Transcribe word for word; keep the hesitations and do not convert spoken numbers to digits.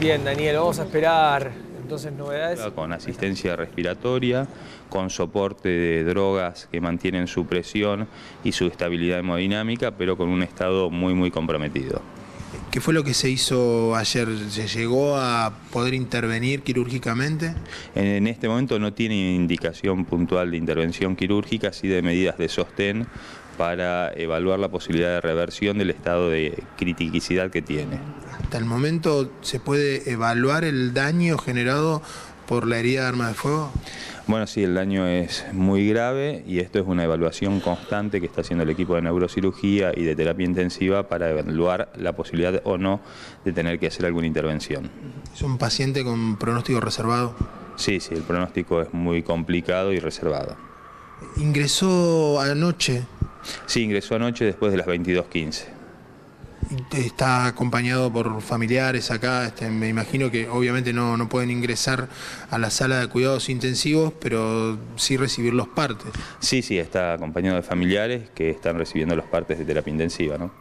Bien, Daniel, vamos a esperar entonces novedades. Con asistencia respiratoria, con soporte de drogas que mantienen su presión y su estabilidad hemodinámica, pero con un estado muy, muy comprometido. ¿Qué fue lo que se hizo ayer? ¿Se llegó a poder intervenir quirúrgicamente? En este momento no tiene indicación puntual de intervención quirúrgica, sí de medidas de sostén para evaluar la posibilidad de reversión del estado de criticidad que tiene. ¿Hasta el momento se puede evaluar el daño generado por la herida de arma de fuego? Bueno, sí, el daño es muy grave y esto es una evaluación constante que está haciendo el equipo de neurocirugía y de terapia intensiva para evaluar la posibilidad o no de tener que hacer alguna intervención. ¿Es un paciente con pronóstico reservado? Sí, sí, el pronóstico es muy complicado y reservado. ¿Ingresó anoche? Sí, ingresó anoche después de las veintidós quince. Está acompañado por familiares acá, este, me imagino que obviamente no, no pueden ingresar a la sala de cuidados intensivos, pero sí recibir los partes. Sí, sí, está acompañado de familiares que están recibiendo los partes de terapia intensiva, ¿no?